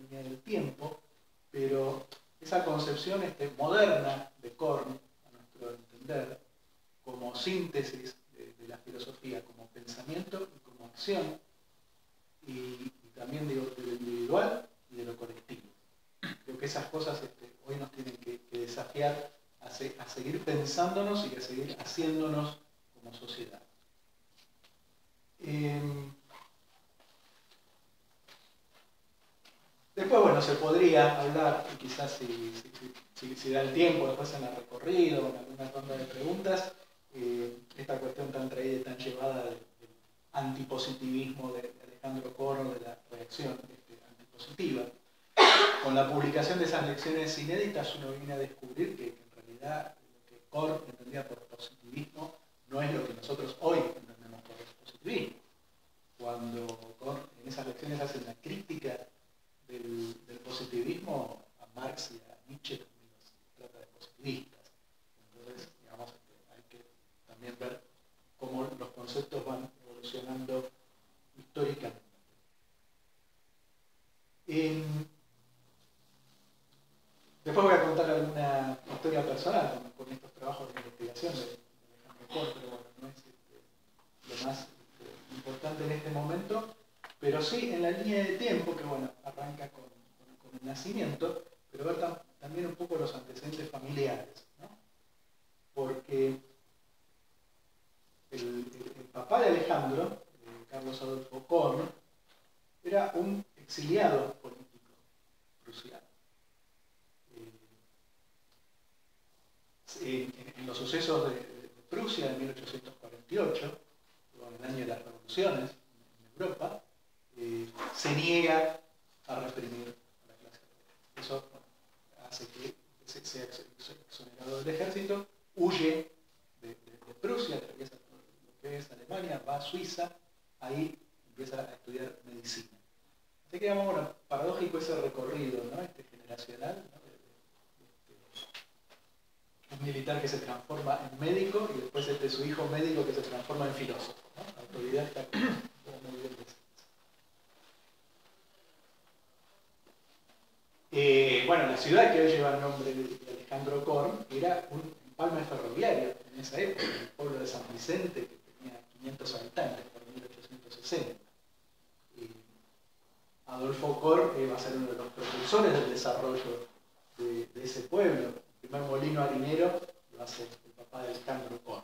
línea del tiempo, pero esa concepción moderna de Korn, a nuestro entender, como síntesis de la filosofía, como pensamiento y como acción, y también digo, de lo individual y de lo colectivo. Creo que esas cosas hoy nos tienen que desafiar a seguir pensándonos y a seguir haciéndonos como sociedad. Después, bueno, se podría hablar, y quizás si da el tiempo, después en el recorrido, en alguna ronda de preguntas, esta cuestión tan traída y tan llevada del antipositivismo de Alejandro Korn, de la reacción antipositiva. Con la publicación de esas lecciones inéditas uno viene a descubrir que en realidad lo que Korn entendía por positivismo no es lo que nosotros hoy entendemos por positivismo. Cuando Korn en esas lecciones hace una crítica del positivismo, a Marx y a Nietzsche también se trata de positivistas. Entonces, digamos, hay que también ver cómo los conceptos van evolucionando históricamente. Después voy a contar alguna historia personal con estos trabajos de investigación de Alejandro Korn, pero bueno, no es lo más importante en este momento, pero sí en la línea de tiempo, que bueno, arranca con el nacimiento, pero ver también un poco los antecedentes familiares, ¿no? Porque el papá de Alejandro, Carlos Adolfo Korn, era un exiliado político prusiano. En los sucesos de Prusia en 1848, en el año de las revoluciones en Europa, se niega a reprimir a la clase obrera. Eso hace que sea exonerado del ejército, huye de Prusia, atraviesa todo lo que es Alemania, va a Suiza, ahí empieza a estudiar medicina. Así que digamos, bueno, paradójico ese recorrido, ¿no? Generacional, ¿no? Un militar que se transforma en médico y después su hijo médico que se transforma en filósofo, ¿no? Autodidacta, como muy bien decís. Bueno, la ciudad que hoy lleva el nombre de Alejandro Korn era un empalme ferroviario en esa época, el pueblo de San Vicente, que tenía 500 habitantes por 1860. Adolfo Korn va a ser uno de los propulsores del desarrollo de ese pueblo. El primer molino harinero lo hace el papá de Alejandro Korn.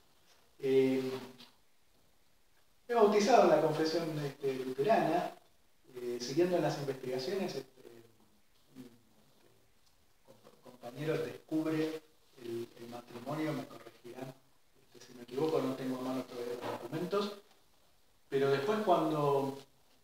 Fue bautizado en la confesión luterana, siguiendo en las investigaciones, un compañero descubre el matrimonio, me corregirán si me equivoco, no tengo a mano todavía los documentos, pero después cuando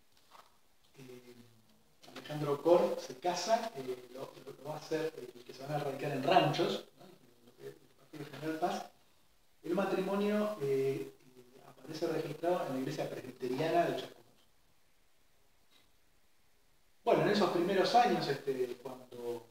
Alejandro Korn se casa, lo va a hacer que se van a radicar en ranchos, ¿no? El Partido General Paz. El matrimonio aparece registrado en la iglesia presbiteriana de Chascomús. Bueno, en esos primeros años, cuando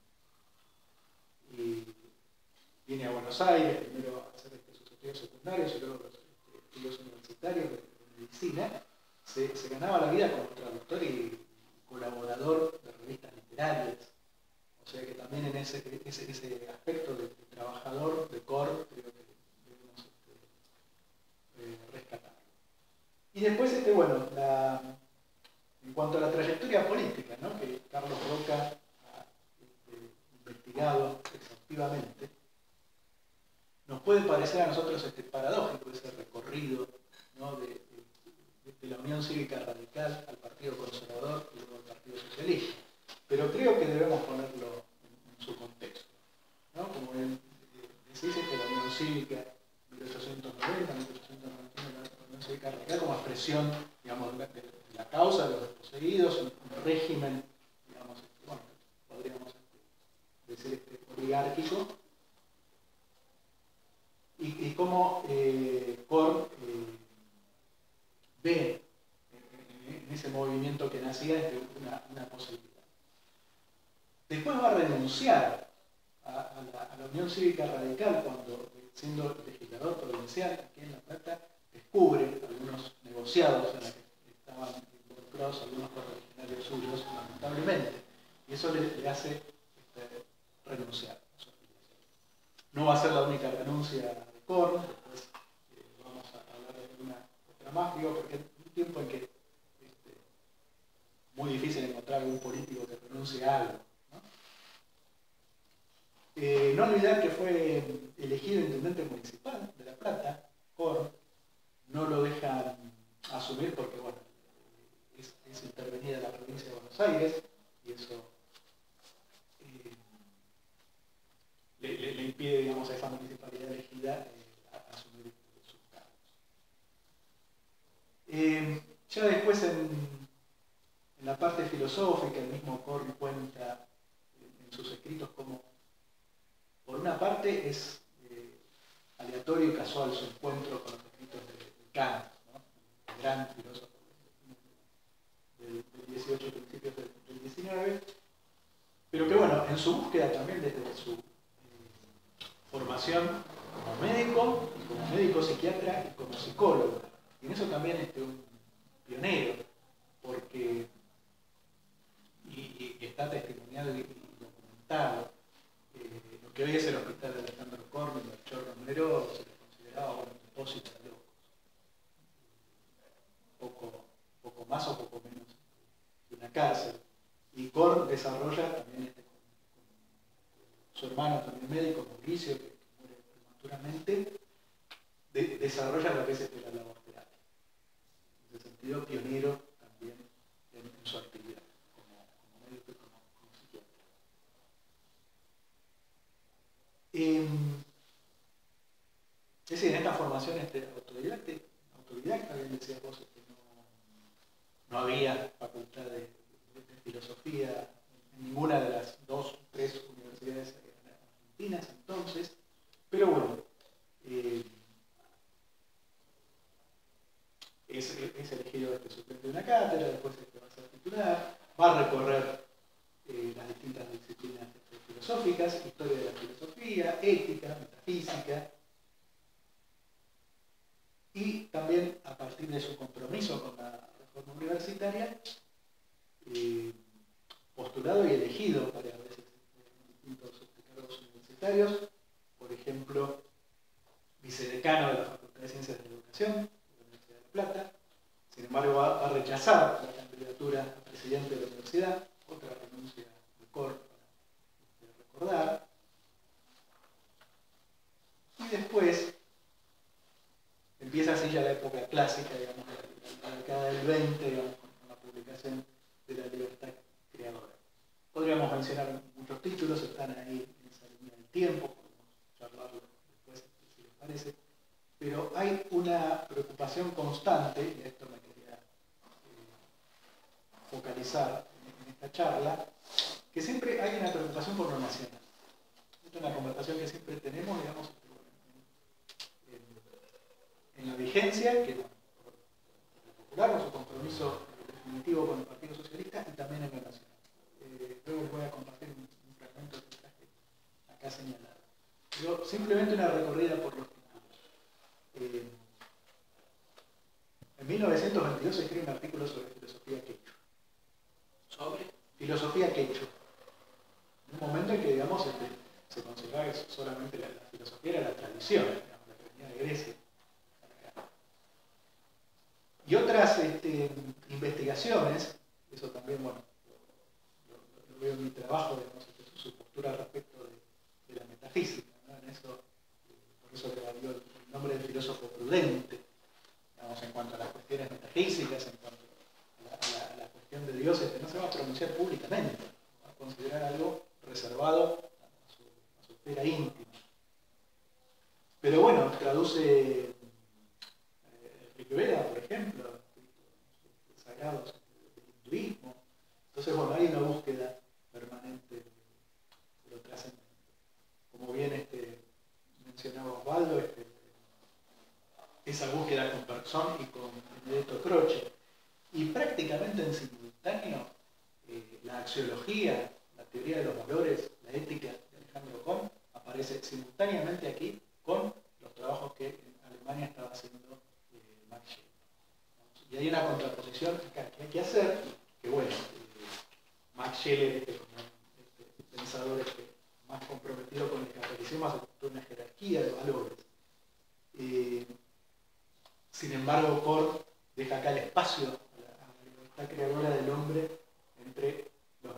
viene a Buenos Aires, primero a hacer sus estudios secundarios y luego los estudios universitarios de medicina, se ganaba la vida como traductor y colaborador de revistas literarias. O sea que también en ese aspecto de trabajador de Korn creo que debemos rescatarlo. Y después, bueno, en cuanto a la trayectoria política, ¿no? Que Carlos Roca ha investigado exhaustivamente, nos puede parecer a nosotros paradójico ese recorrido, ¿no? de la Unión Cívica Radical al Partido Conservador y luego al Partido Socialista. Pero creo que debemos ponerlo en su contexto, ¿no? Como decís, la Unión Cívica 1890, 1891, la Unión Cívica Radical como expresión, digamos, de la causa de los desposeídos, un régimen, digamos, bueno, podríamos decir oligárquico, y cómo Korn ve en ese movimiento que nacía una posibilidad. Después va a renunciar a la Unión Cívica Radical cuando, siendo legislador provincial aquí en La Plata, descubre algunos negociados en los que estaban involucrados algunos correligionarios suyos, lamentablemente. eso le hace renunciar. No va a ser la única renuncia de Korn, después vamos a hablar de alguna otra más, digo, porque es un tiempo en que muy difícil encontrar algún político que renuncie a algo, ¿no? No olvidar que fue elegido intendente municipal de La Plata, Korn, no lo dejan asumir porque, bueno, es intervenida la provincia de Buenos Aires y eso le impide, digamos, a esa municipalidad elegida asumir sus cargos. Ya después en la parte filosófica, el mismo Korn cuenta en sus escritos como, por una parte, es aleatorio y casual su encuentro con los escritos de Kant, ¿no? El gran filósofo del 18 y principios del 19, pero que, bueno, en su búsqueda también desde su formación como médico psiquiatra y como psicólogo, y en eso también un pionero, porque y está testimoniado y documentado. Lo que hoy es el hospital de Alejandro Korn, en Melchor Romero, se le consideraba un depósito de locos, poco más o poco menos de una cárcel. Y Korn desarrolla también con su hermano también médico, Mauricio, que muere prematuramente, desarrolla lo que es la labor terapia. En ese sentido, pionero también en su actividad como médico y como psiquiatra. Es decir, en esta formación autodidacta, bien decías vos, no había facultad de filosofía en ninguna de las 2 o 3 universidades argentinas entonces, pero bueno, es elegido suplente de una cátedra, después va a ser titular, va a recorrer las distintas disciplinas filosóficas, historia de la filosofía, ética, metafísica, y también a partir de su compromiso con la reforma universitaria, postulado y elegido varias veces en distintos cargos universitarios, por ejemplo, vicedecano de la Facultad de Ciencias de la Educación de la Universidad de La Plata. Sin embargo, va a rechazar la candidatura a presidente de la universidad, otra renuncia de Korn para recordar. Y después empieza así ya la época clásica, digamos, la década del 20, digamos, con la publicación de La Libertad Creadora. Podríamos mencionar muchos títulos, están ahí en esa línea del tiempo, podemos charlarlo después si les parece, pero hay una preocupación constante, y a esto me quería focalizar en esta charla, que siempre hay una preocupación por lo nacional. Esta es una conversación que siempre tenemos, digamos, en la vigencia, que por popular, con su compromiso definitivo con el Partido Socialista y también en la nacional. Luego les voy a compartir un fragmento que traje acá señalado. Pero simplemente una recorrida por los títulos. En 1922 se escribe un artículo sobre filosofía quechua. Sobre filosofía quechua. En un momento en que, digamos, se consideraba que solamente la filosofía era la tradición, digamos, la que venía de Grecia. Y otras investigaciones, eso también, bueno, lo veo en mi trabajo, digamos, su postura respecto de la metafísica, ¿no? En eso, por eso le valió el nombre de filósofo prudente, digamos, en cuanto a las cuestiones metafísicas, en cuanto a la cuestión de Dios, no se va a pronunciar públicamente, va a considerar algo reservado a su esfera íntima. Pero bueno, traduce Rivera, por ejemplo, sagrados del hinduismo. Entonces, bueno, hay una búsqueda permanente de lo trascendente. Como bien mencionaba Osvaldo, esa búsqueda con Bergson y con Benedetto Croce. Y prácticamente en simultáneo, la axiología, la teoría de los valores, la ética de Alejandro Korn, aparece simultáneamente aquí con los trabajos que en Alemania estaba haciendo Max Scheler. Y hay una contraposición acá que hay que hacer, que bueno, Max Scheler, como una jerarquía de valores. Sin embargo, Cor deja acá el espacio a la libertad creadora del hombre entre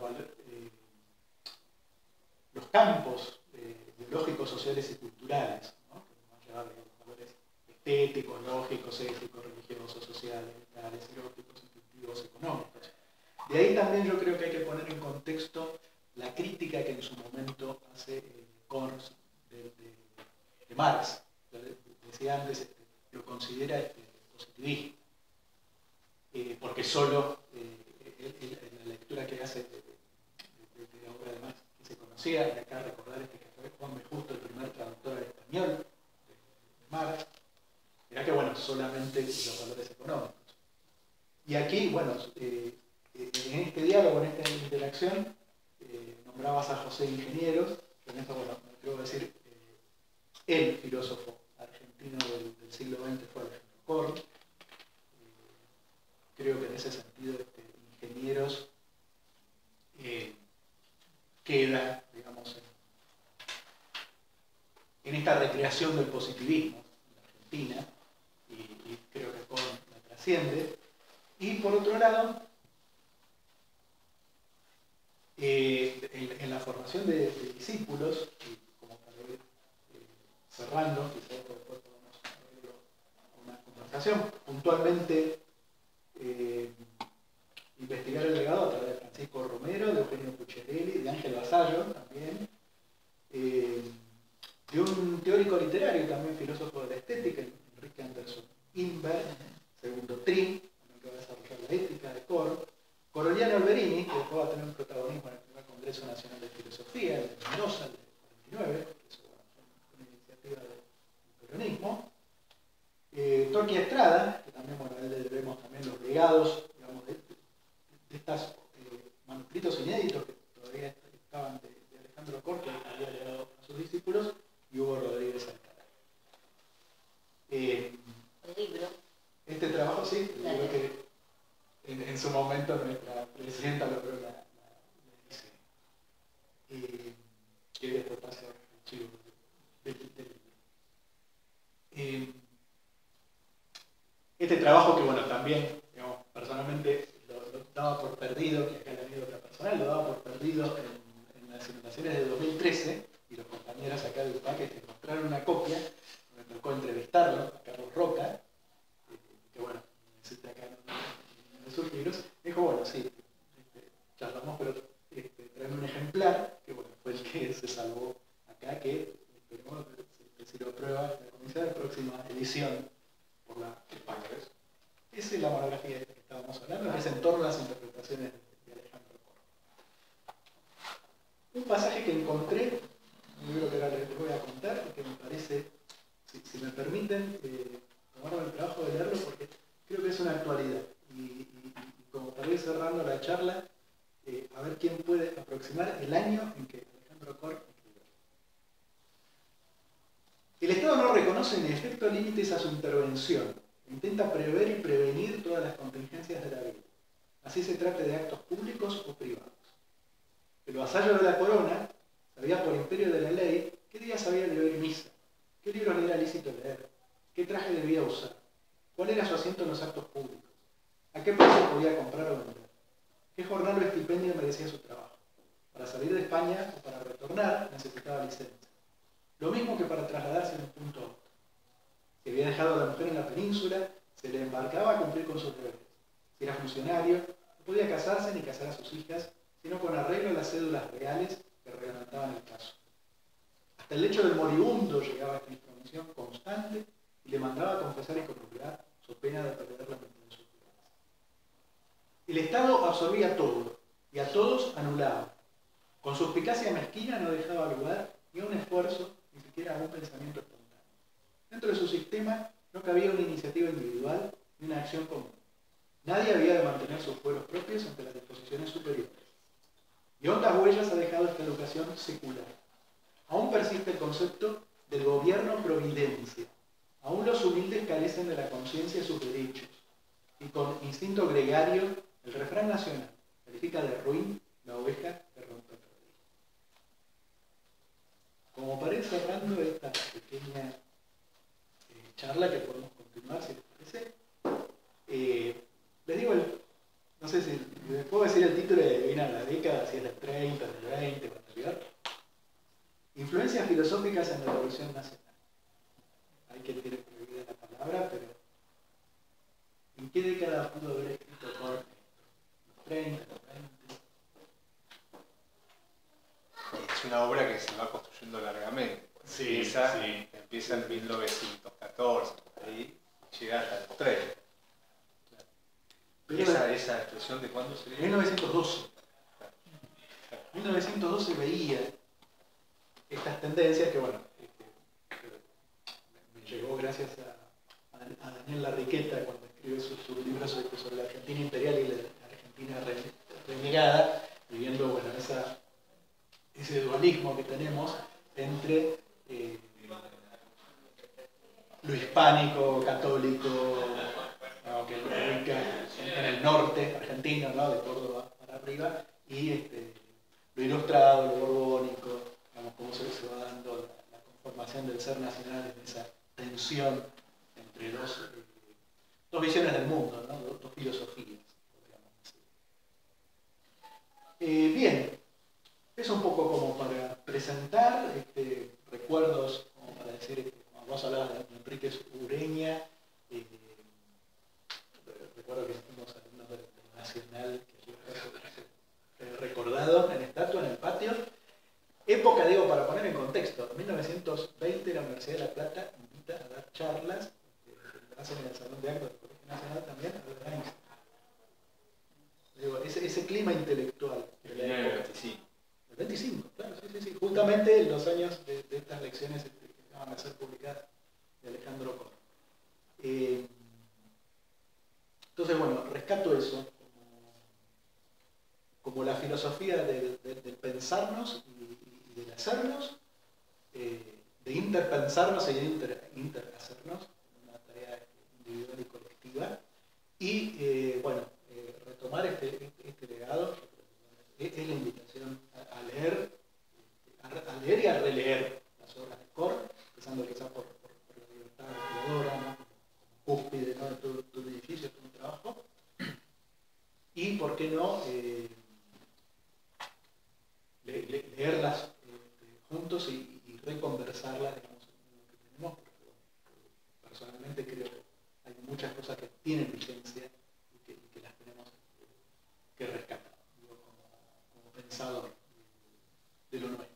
los campos biológicos, sociales y culturales, ¿no? Que nos van a llevar a los valores estéticos, lógicos, éticos, religiosos, sociales, legales, eróticos, intuitivos, económicos. De ahí también yo creo que hay que poner en contexto la crítica que en su momento hace Kors de Marx. Decía antes, lo considera positivista, porque solo la lectura que hace de la obra de Marx que se conocía, y acá recordar que fue Juan B. Justo el primer traductor al español de Marx, era que, bueno, solamente los valores económicos. Y aquí, bueno, en este diálogo, en esta interacción, nombrabas a José Ingenieros, que en esto, bueno, me atrevo a decir, el filósofo argentino del siglo XX fue Alejandro Korn. Creo que en ese sentido Ingenieros queda, digamos, en esta recreación del positivismo en la Argentina, y creo que Korn la trasciende. Y por otro lado, en la formación de discípulos, y como para ir cerrando, quizás después podemos abrirlo a una conversación, puntualmente investigar el legado a través de Francisco Romero, de Eugenio Pucciarelli, de Ángel Vasallo también, de un teórico literario y también filósofo de la estética, Enrique Anderson Inberg, segundo Trin, que va a desarrollar la ética de Korn, Coroliano Alberini, que después va a tener un protagonismo en el primer Congreso Nacional de Filosofía, el de Mendoza, el de 49, que es una iniciativa del peronismo. Torqui Estrada, que también, bueno, a él le debemos también los legados, digamos, de estos manuscritos inéditos que todavía estaban de Alejandro Korn, que había legado a sus discípulos, y Hugo Rodríguez Alcalá. El libro. Este trabajo, sí, el libro que en su momento nuestra presidenta logró la dice. Que después pasa el archivo del libro. Este trabajo que, bueno, también, digamos, personalmente lo daba por perdido, que acá la anécdota personal, lo daba por perdido en las inundaciones de 2013, y los compañeros acá de UPAC que mostraron una copia, me tocó entrevistarlo, a Carlos Roca, que, bueno, necesita acá en sus libros, me dijo, bueno, sí, charlamos, pero traeme un ejemplar, que, bueno, fue el que se salvó acá, que esperemos que si lo aprueba la comisión de la próxima edición por la España. Esa es la monografía de la que estábamos hablando, que es en torno a las interpretaciones de Alejandro Korn. Un pasaje que encontré, un libro que ahora les voy a contar, y que me parece, si me permiten, tomarme el trabajo de leerlo, porque creo que es una actualidad. Y como para ir cerrando la charla, a ver quién puede aproximar el año en que Alejandro Korn escribió. El Estado no reconoce en efecto límites a su intervención. Intenta prever y prevenir todas las contingencias de la vida. Así se trate de actos públicos o privados. El vasallo de la corona sabía por imperio de la ley qué días había de oír misa, qué libros le era lícito leer, qué traje debía usar, cuál era su asiento en los actos públicos, a qué precio podía comprar o vender, qué jornal o estipendio merecía su trabajo. Para salir de España o para retornar necesitaba licencia. Lo mismo que para trasladarse de un punto a otro. Si había dejado a la mujer en la península, se le embarcaba a cumplir con sus deberes. Si era funcionario, no podía casarse ni casar a sus hijas, sino con arreglo a las cédulas reales que reglamentaban el caso. Hasta el lecho del moribundo llegaba esta información constante y le mandaba a confesar y comulgar, su pena de perder la mitad de sus bienes. El Estado absorbía todo y a todos anulaba. Con suspicacia mezquina no dejaba lugar ni a un esfuerzo, ni siquiera a un pensamiento espontáneo. Dentro de su sistema no cabía una iniciativa individual ni una acción común. Nadie había de mantener sus fueros propios ante las disposiciones superiores. Y hondas huellas ha dejado esta educación secular. Aún persiste el concepto del gobierno-providencia. Aún los humildes carecen de la conciencia de sus derechos. Y con instinto gregario, el refrán nacional califica de ruin la oveja que rompe el rodillo. como para ir cerrando esta pequeña charla que podemos continuar, si les parece, les digo, no sé si les puedo decir el título de viene a la década, si es del 30, del 20 o anterior. Influencias filosóficas en la Revolución Nacional. Hay que tiene prohibida la palabra, pero ¿en qué década pudo haber escrito Horkheimer? ¿Los 30, los 20? Es una obra que se va construyendo largamente. Sí, Empieza en 1914, por ahí, y llega hasta los 30. Pero ¿Esa expresión de cuándo sería? 1912. 1912 veía estas tendencias que, bueno, me llegó gracias a Daniel Larriqueta cuando escribe su libro sobre la Argentina imperial y la Argentina renegada, y viendo, bueno, ese dualismo que tenemos entre lo hispánico, católico, ¿no?, que ubica en el norte argentino, ¿no?, de Córdoba para arriba, y lo ilustrado, lo borbónico, digamos, cómo se va dando la conformación del ser nacional en esa tensión entre dos visiones del mundo, ¿no?, dos filosofías, podríamos decir. Bien, es un poco como para presentar recuerdos, como para decir, como vos hablabas de Enríquez Ureña, recuerdo que fuimos alumnos del Nacional, que recordado en estatua, en el patio. Época, digo, para poner en contexto, en 1920 la Universidad de La Plata invita a dar charlas, hacen en el Salón de Actos del Colegio Nacional también, a Einstein. Digo, ese clima intelectual de la época. 25. El 25, claro, sí. Justamente en los años de estas lecciones que van a ser publicadas de Alejandro Cor. Entonces, bueno, rescato eso como la filosofía del pensarnos y del hacernos, de interpensarnos y de interhacernos, una tarea individual y colectiva, y bueno, retomar este legado es la invitación a leer y a releer las obras de Cor, empezando quizás por la libertad creadora, ¿no?, como cúspide, ¿no?, de todo el edificio, todo un trabajo, y por qué no leerlas juntos y reconversarlas, digamos, en lo que tenemos, porque personalmente creo que hay muchas cosas que tienen vigencia y que las tenemos que rescatar, digo, como pensador de lo nuestro.